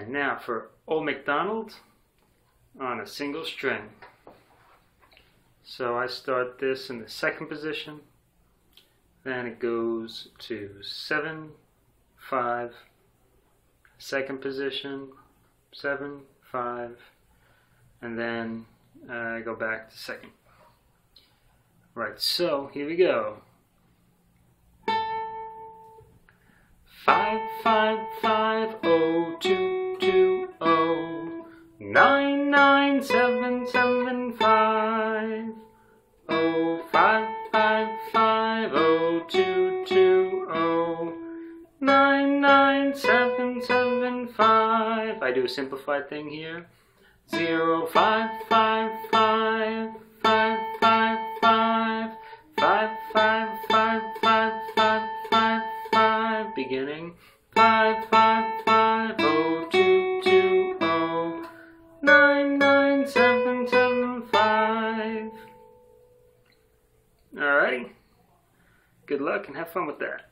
Alright, now for Old MacDonald on a single string. So I start this in the second position, then it goes to 7, 5, second position, 7, 5, and then I go back to second. Right, so here we go. 5, 5, 5, 0, 2, 2, 0, 9, 9, 7, 7, 5, 0, 5, 5, 5, 0, 2, 2, 0, 9, 9, 7, 7, 5. I do a simplified thing here. 0, 5, 5, 5, 5, 5, 5, 5, 5, 5, 5, 5, 5, 5, beginning 5, 5, 5, 0, 2, 2, 0, 9, 9, 7, 7, 5. Alrighty, good luck and have fun with that.